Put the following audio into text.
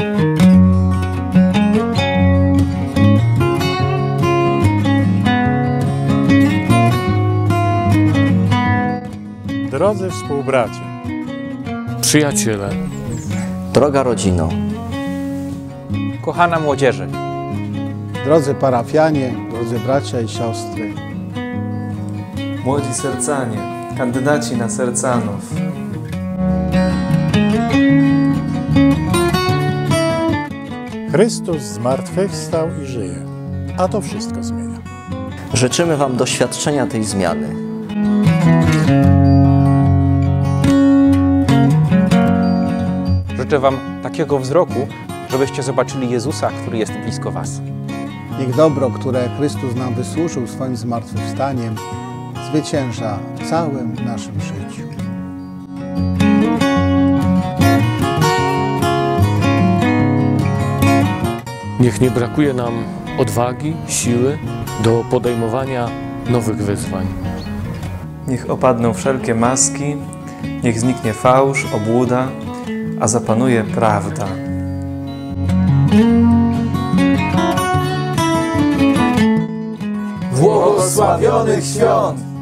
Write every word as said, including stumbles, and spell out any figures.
Drodzy współbracia, przyjaciele, droga rodzino, kochana młodzieży, drodzy parafianie, drodzy bracia i siostry, młodzi sercanie, kandydaci na sercanów, Chrystus zmartwychwstał i żyje, a to wszystko zmienia. życzymy Wam doświadczenia tej zmiany. życzę Wam takiego wzroku, żebyście zobaczyli Jezusa, który jest blisko Was. Niech dobro, które Chrystus nam wysłużył swoim zmartwychwstaniem, zwycięża w całym naszym życiu. niech nie brakuje nam odwagi, siły do podejmowania nowych wyzwań. niech opadną wszelkie maski, niech zniknie fałsz, obłuda, a zapanuje prawda. Błogosławionych świąt!